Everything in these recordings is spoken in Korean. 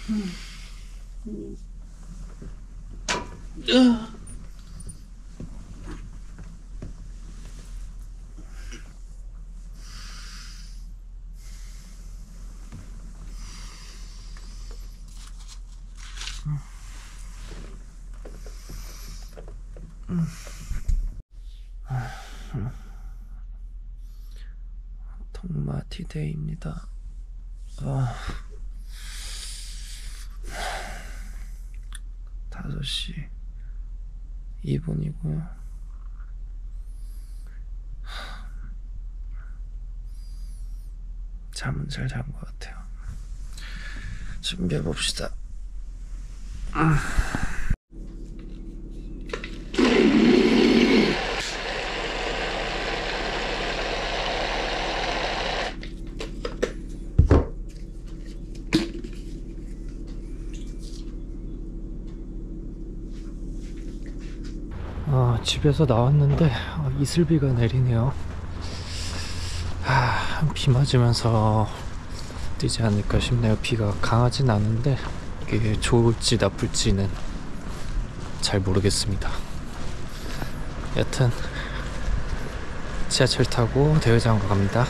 통마티데이입니다. 5시 2분이고요. 잠은 잘 잔 것 같아요. 준비해 봅시다. 집에서 나왔는데 이슬비가 내리네요. 비 맞으면서 뛰지 않을까 싶네요. 비가 강하진 않은데 이게 좋을지 나쁠지는 잘 모르겠습니다. 여튼 지하철 타고 대회장으로 갑니다.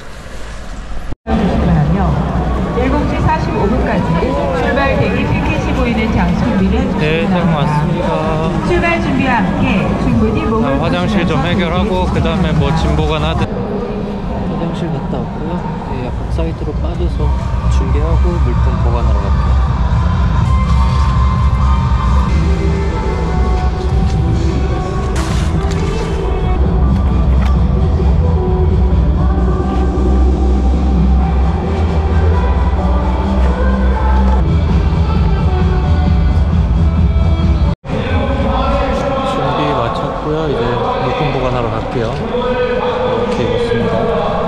7시 45분까지 출발 대기 티켓이 보이는 장소비는 대회장 왔습니다. 출발 준비와 함께 충분히 몸을 화장실 좀 해결하고 그 다음에 뭐 진보관 하든. 화장실 갔다 왔고요. 약간 사이드로 빠져서 준비하고 물품 보관하러 갈게요. 이제 물품 보관하러 갈게요. 이렇게 입었습니다.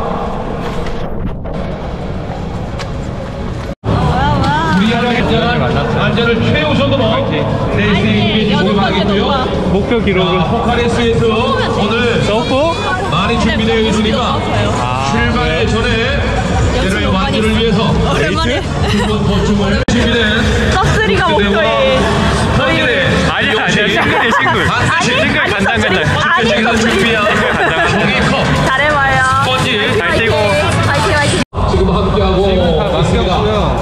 안전을 최우선으로 내시경이 목표하겠고요. 목표 기록은 포카레스에서 오늘 넣고 많이 준비되어 있으니까 출발 전에 여러분의 완주를 위해서 충분 보충을 준비된 top3가 목표예요. 아니야 싱글 간단간단 준비한 종이컵 잘해봐요. 스펀지 잘 뛰고 화이팅. 지금 함께하고 있습니다.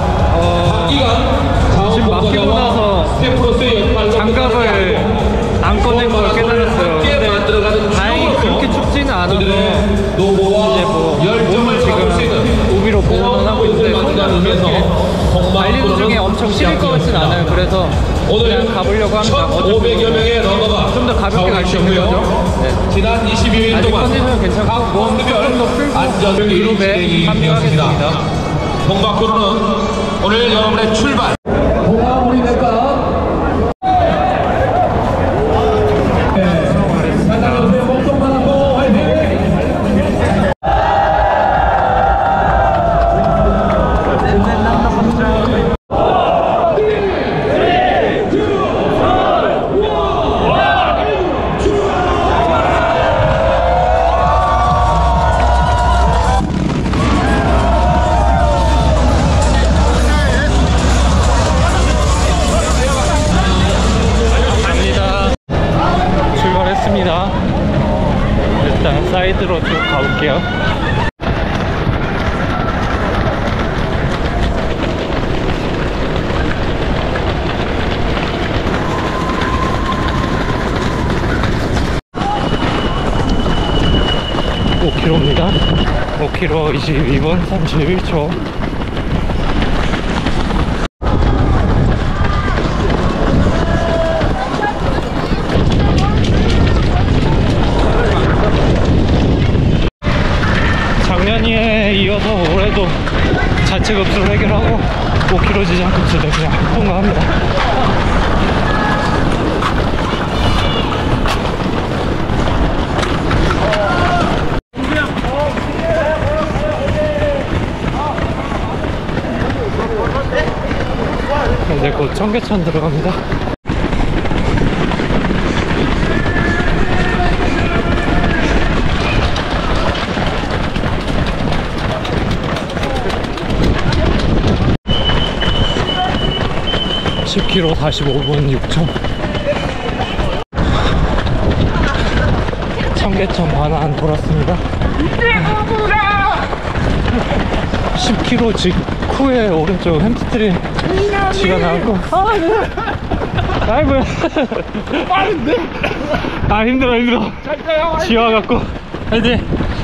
지금 맡기고 나서 스태프로서의 역할로 장갑을 안 꺼낸 걸 깨달았어요. 근데 다행히 그렇게 춥지는 않아서 이제 뭐 몸을 지금 우비로 보호는 하고 있는데 손은 그렇게 달리는 중에 엄청 시릴 것 같진 않아요. 그래서 그냥 가보려고 합니다. 500여 명의 러너가 좀 더 가볍게 갈 수 있는 거죠. 네. 지난 22일 아직 동안 컨디션은 괜찮고 몸 조금 더 풀고 안전 그룹에 합류하겠습니다. 동박교로는 오늘 여러분의 출발 뭐가 우리 될까? 일단 사이드로 쭉 가볼게요. (5km입니다) 5km 22분 31초. 작년에 이어서 올해도 자체 급수를 해결하고 5km 지정 급수를 그냥 통과합니다. 이제 곧 청계천 들어갑니다. 10km 45분 6초. 청계천 반환 돌았습니다. 10km 직후에 오른쪽 햄스트링 쥐가 나왔고. 아이고 빠른데? 아 힘들어 쥐 와갖고 이제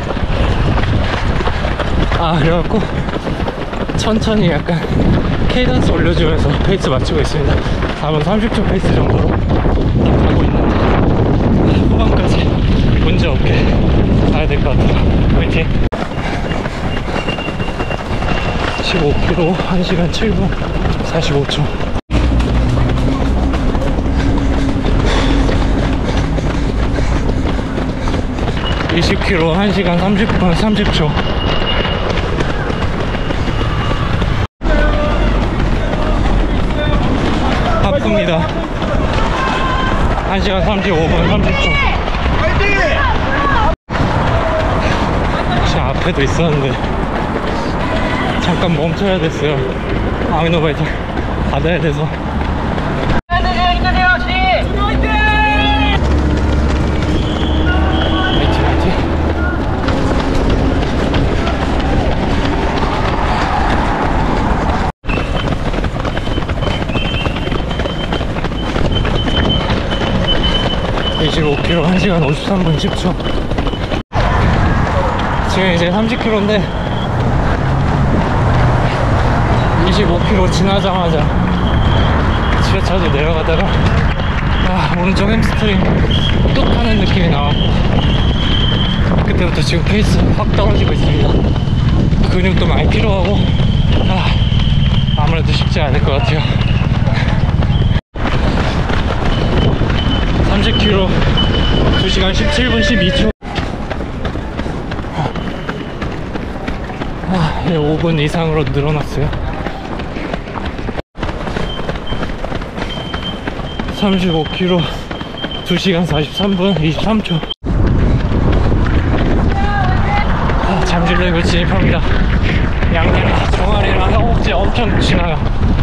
그래갖고 천천히 약간 케이던스 올려주면서 페이스 맞추고 있습니다. 다음은 30초 페이스 정도로 가고 있는데 후반까지 문제없게 가야 될 것 같아요. 화이팅! 15km 1시간 7분 45초. (20km) 1시간 30분 30초. 바쁩니다. 1시간 35분 30초. 혹시 앞에도 있었는데 잠깐 멈춰야 됐어요. 아미노바이트 받아야 돼서. (25km) 1시간 53분 10초. 지금 이제 30km인데 25km 지나자마자 지하차도 내려가다가 오른쪽 햄스트링 뚝 하는 느낌이 나왔고, 그때부터 지금 페이스 확 떨어지고 있습니다. 근육도 많이 필요하고 아무래도 쉽지 않을 것 같아요. 30km 2시간 17분 12초. 5분 이상으로 늘어났어요. 35km 2시간 43분 23초. 잠실레이크 진입합니다. 양양이 종아리랑 허벅지 엄청 지나요.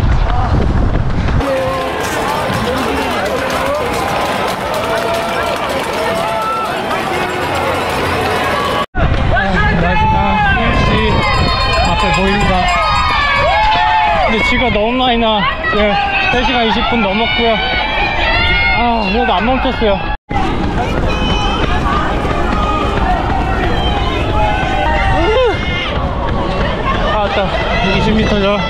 마지막 힐씨 앞에 보입니다. 근데 쥐가 너무 많이 나. 3시간 20분 넘었고요. 그래도 안 멈췄어요. 왔다. 20m 전.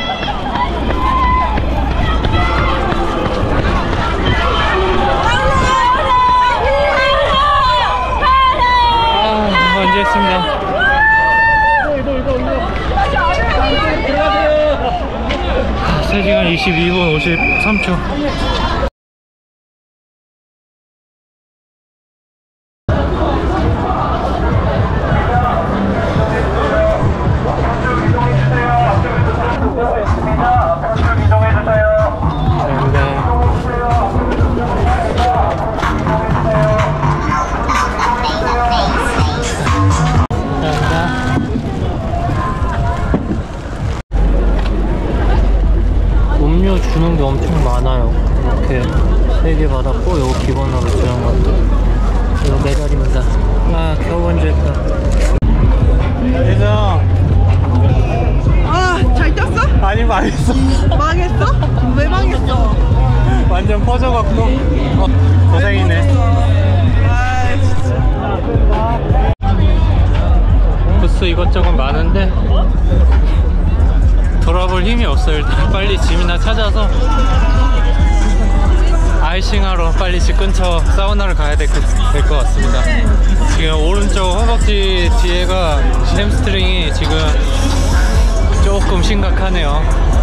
먼저 했습니다. 3시간 22분 53초. 음료 주는 게 엄청 많아요. 이렇게 3개 받았고, 이거 기본으로 주는 것도. 이거 메달입니다. 겨우 먼저 했다. 예정. 잘 떴어? 아니, 망했어. 망했어? 왜 망했어? 완전 퍼져갖고. 고생이네. 진짜. 부스 이것저것 많은데 돌아볼 힘이 없어요. 일단 빨리 짐이나 찾아서 아이싱하러 빨리 집 근처 사우나를 가야 될 것 같습니다. 지금 오른쪽 허벅지 뒤에가 햄스트링이 지금 조금 심각하네요.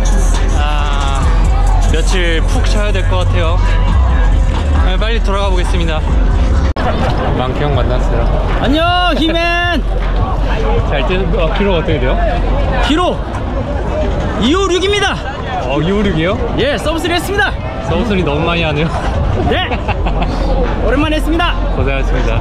며칠 푹 쉬어야 될 것 같아요. 빨리 돌아가 보겠습니다. 망키 형 만났어요. 안녕 히맨. 잘 뛰는 키로 어떻게 돼요? 키로 256입니다 256이요? 예, 서브3 했습니다. 서브스리 너무 많이 하네요. 네, 오랜만에 했습니다. 고생하셨습니다.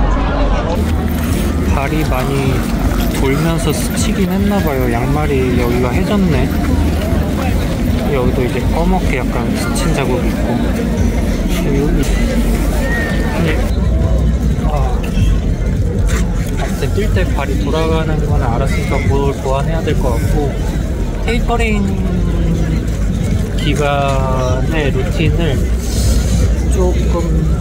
발이 많이 돌면서 스치긴 했나봐요. 양말이 여기가 해졌네. 여기도 이제 검게 약간 스친 자국이 있고 여기 아무튼 뛸 때 발이 돌아가는 건 알았으니까 뭘 보완해야 될 것 같고 테이퍼링 기간의 루틴을 조금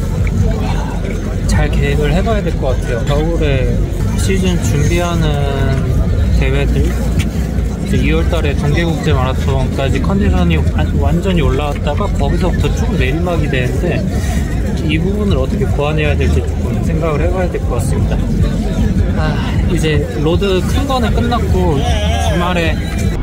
잘 계획을 해봐야 될 것 같아요. 겨울에 시즌 준비하는 대회들 이제 2월달에 동계국제 마라톤까지 컨디션이 완전히 올라왔다가 거기서부터 쭉 내리막이 되는데 이 부분을 어떻게 보완해야 될지 조금 생각을 해봐야 될 것 같습니다. 이제 로드 큰 거는 끝났고 주말에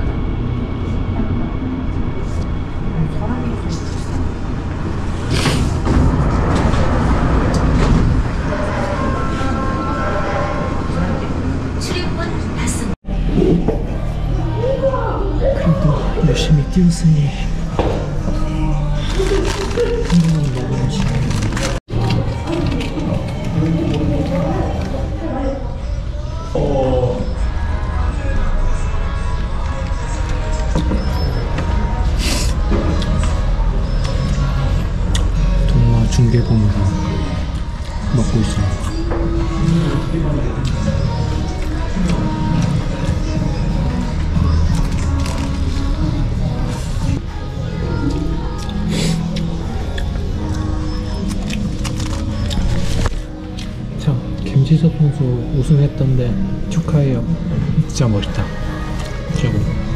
그래도 열심히 뛰었으니 먹어야지. 동마 중계봉으로 먹고 있어요. 자, 김지섭 선수 우승했던데 축하해요. 진짜 멋있다. 최고.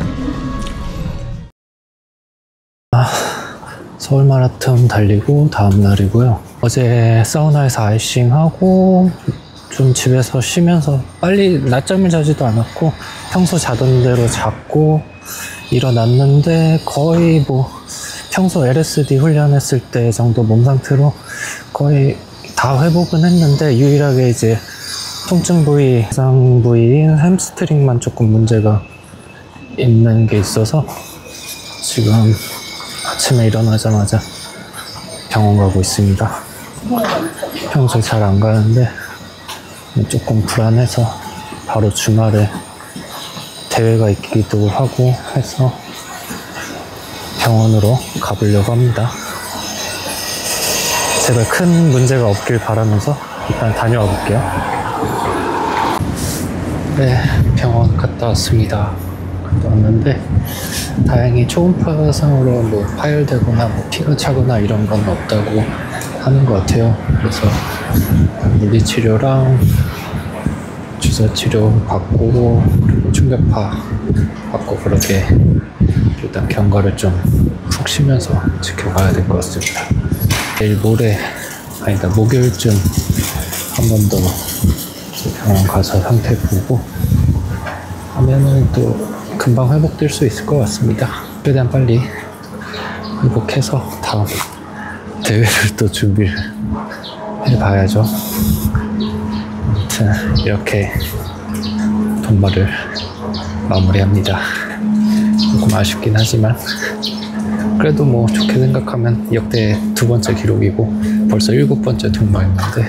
서울 마라톤 달리고 다음 날이고요. 어제 사우나에서 아이싱하고 좀 집에서 쉬면서 빨리 낮잠을 자지도 않았고 평소 자던 대로 잤고 일어났는데 거의 뭐 평소 LSD 훈련했을 때 정도 몸 상태로 거의 다 회복은 했는데 유일하게 이제 통증 부위, 해상 부위인 햄스트링만 조금 문제가 있는 게 있어서 지금 아침에 일어나자마자 병원 가고 있습니다. 평소에 잘 안 가는데 조금 불안해서 바로 주말에 대회가 있기도 하고 해서 병원으로 가보려고 합니다. 제발 큰 문제가 없길 바라면서 일단 다녀와 볼게요. 네, 병원 갔다 왔습니다. 갔다 왔는데 다행히 초음파상으로 뭐 파열되거나 뭐 피가 차거나 이런 건 없다고 하는 것 같아요. 그래서 물리치료랑 주사치료 받고 그리고 충격파 받고 그렇게 일단 경과를 좀 푹 쉬면서 지켜봐야 될 것 같습니다. 내일 목요일쯤 한 번 더 병원 가서 상태 보고 하면은 또 금방 회복될 수 있을 것 같습니다. 최대한 빨리 회복해서 다음 대회를 또 준비를 해봐야죠. 아무튼 이렇게 동마를 마무리합니다. 조금 아쉽긴 하지만 그래도 뭐 좋게 생각하면 역대 2번째 기록이고 벌써 7번째 동마였는데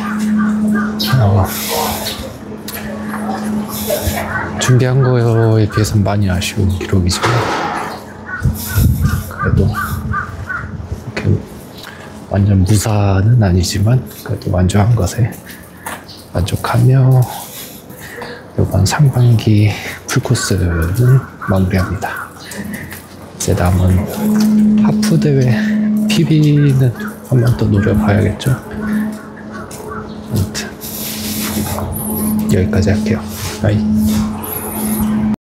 준비한 거에 비해서는 많이 아쉬운 기록이지만 그래도 이렇게 완전 무사는 아니지만 그래도 완주한 것에 만족하며 이번 상반기 풀코스는 마무리합니다. 이제 남은 하프 대회 PB는 한 번 더 노려봐야겠죠. 아무튼 여기까지 할게요. 바이.